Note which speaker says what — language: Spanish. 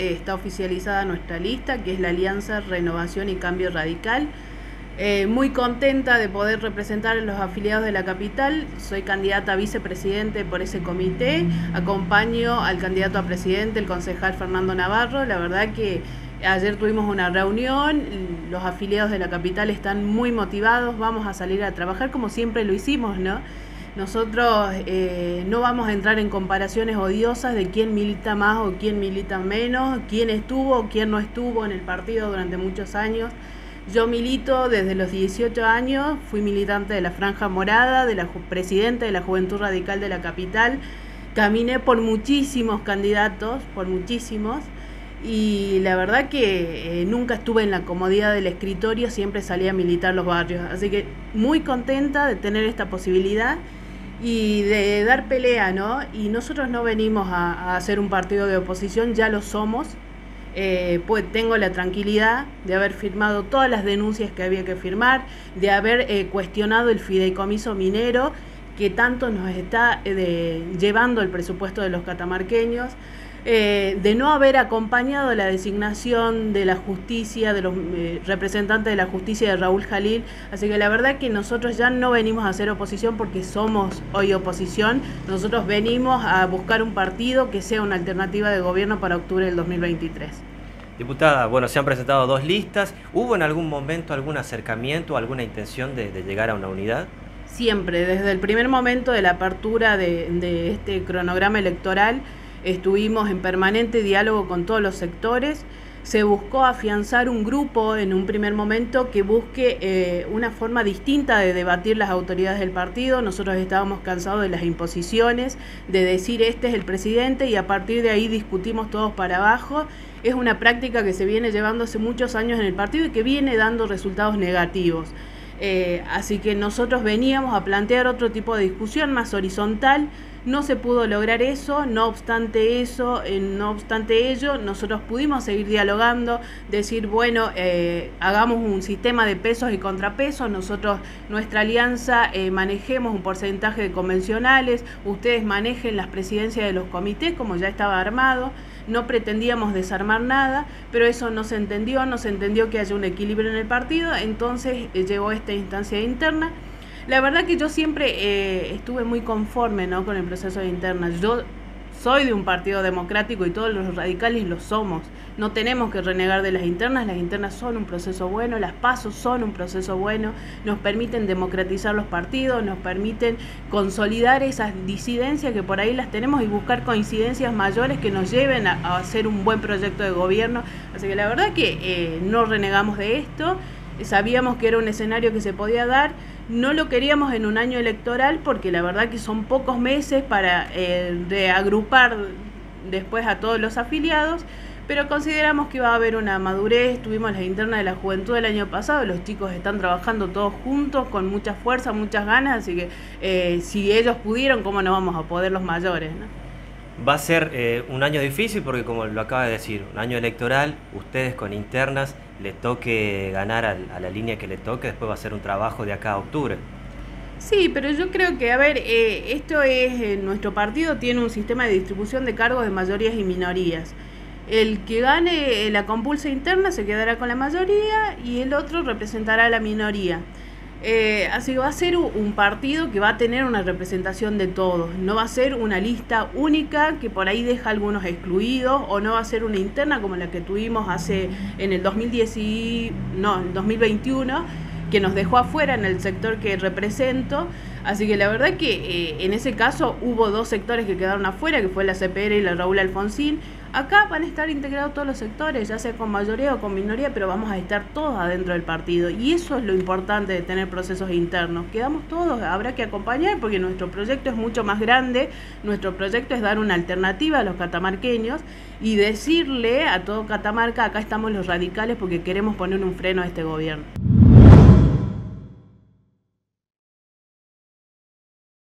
Speaker 1: está oficializada nuestra lista, que es la Alianza Renovación y Cambio Radical. Muy contenta de poder representar a los afiliados de la capital. Soy candidata a vicepresidente por ese comité. Acompaño al candidato a presidente, el concejal Fernando Navarro. La verdad que ayer tuvimos una reunión, los afiliados de la capital están muy motivados, vamos a salir a trabajar como siempre lo hicimos, ¿no? Nosotros no vamos a entrar en comparaciones odiosas de quién milita más o quién milita menos, quién estuvo o quién no estuvo en el partido durante muchos años. Yo milito desde los 18 años, fui militante de la Franja Morada, presidenta de la Juventud Radical de la capital, caminé por muchísimos candidatos, por muchísimos, y la verdad que nunca estuve en la comodidad del escritorio, siempre salía a militar los barrios, así que muy contenta de tener esta posibilidad y de dar pelea, ¿no? Y nosotros no venimos a hacer un partido de oposición, ya lo somos. Pues tengo la tranquilidad de haber firmado todas las denuncias que había que firmar, de haber cuestionado el fideicomiso minero que tanto nos está llevando el presupuesto de los catamarqueños, de no haber acompañado la designación de la justicia, de los representantes de la justicia de Raúl Jalil. Así que la verdad que nosotros ya no venimos a hacer oposición porque somos hoy oposición. Nosotros venimos a buscar un partido que sea una alternativa de gobierno para octubre del 2023.
Speaker 2: Diputada, bueno, se han presentado dos listas. ¿Hubo en algún momento algún acercamiento, alguna intención de llegar a una unidad?
Speaker 1: Siempre, desde el primer momento de la apertura de este cronograma electoral, estuvimos en permanente diálogo con todos los sectores. Se buscó afianzar un grupo en un primer momento que busque una forma distinta de debatir las autoridades del partido. Nosotros estábamos cansados de las imposiciones, de decir este es el presidente y a partir de ahí discutimos todos para abajo. Es una práctica que se viene llevando hace muchos años en el partido y que viene dando resultados negativos. Así que nosotros veníamos a plantear otro tipo de discusión más horizontal. No se pudo lograr eso, no obstante ello, nosotros pudimos seguir dialogando, decir, bueno, hagamos un sistema de pesos y contrapesos, nosotros, nuestra alianza, manejemos un porcentaje de convencionales, ustedes manejen las presidencias de los comités, como ya estaba armado. No pretendíamos desarmar nada, pero eso no se entendió que haya un equilibrio en el partido, entonces llegó esta instancia interna. La verdad que yo siempre estuve muy conforme, ¿no?, con el proceso de interna. Yo soy de un partido democrático y todos los radicales lo somos. No tenemos que renegar de las internas son un proceso bueno, las PASO son un proceso bueno, nos permiten democratizar los partidos, nos permiten consolidar esas disidencias que por ahí las tenemos y buscar coincidencias mayores que nos lleven a hacer un buen proyecto de gobierno. Así que la verdad que no renegamos de esto. Sabíamos que era un escenario que se podía dar, no lo queríamos en un año electoral porque la verdad que son pocos meses para reagrupar después a todos los afiliados, pero consideramos que iba a haber una madurez. Tuvimos las internas de la juventud el año pasado, los chicos están trabajando todos juntos con mucha fuerza, muchas ganas, así que si ellos pudieron, ¿cómo no vamos a poder los mayores, ¿no?
Speaker 2: Va a ser un año difícil porque, como lo acaba de decir, un año electoral, ustedes con internas le toque ganar a la línea que le toque, después va a ser un trabajo de acá a octubre.
Speaker 1: Sí, pero yo creo que, a ver, esto es, nuestro partido tiene un sistema de distribución de cargos de mayorías y minorías. El que gane la compulsa interna se quedará con la mayoría y el otro representará a la minoría. Así que va a ser un partido que va a tener una representación de todos, no va a ser una lista única que por ahí deja a algunos excluidos, o no va a ser una interna como la que tuvimos en el 2021, que nos dejó afuera en el sector que represento. Así que la verdad que en ese caso hubo dos sectores que quedaron afuera, que fue la CPR y la Raúl Alfonsín. Acá van a estar integrados todos los sectores, ya sea con mayoría o con minoría, pero vamos a estar todos adentro del partido. Y eso es lo importante de tener procesos internos. Quedamos todos, habrá que acompañar porque nuestro proyecto es mucho más grande. Nuestro proyecto es dar una alternativa a los catamarqueños y decirle a todo Catamarca, acá estamos los radicales porque queremos poner un freno a este gobierno.